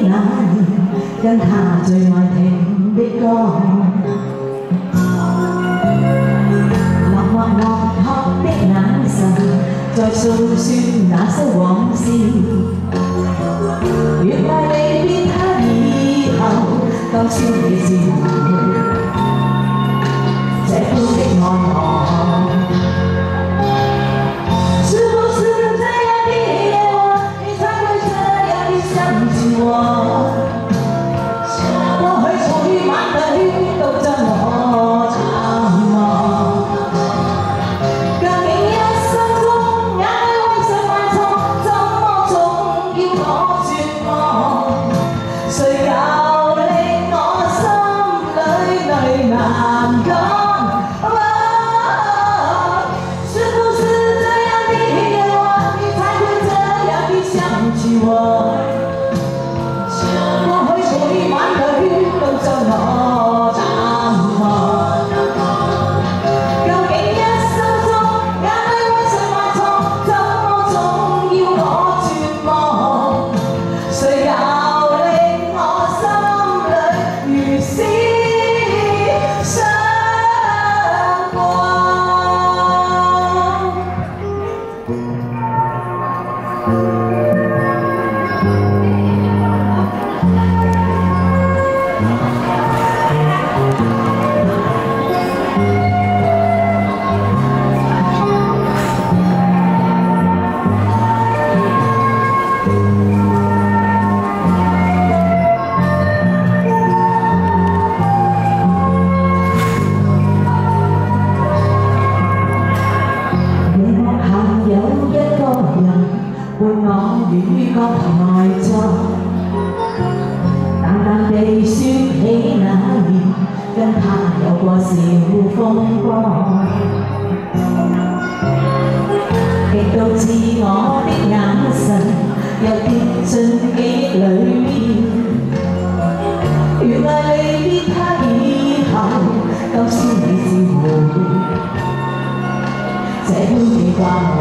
那年，跟他最愛聽的歌。默默落魄的眼神，在訴說那些往事。越愛離別他以後，今宵你是回這般的愛我。 伴我與歌內奏，淡淡地説起那年，跟他有過小風波。極度自我的眼神，又跌進記憶裏面。原來離別他以後，今宵你是回這般記掛我。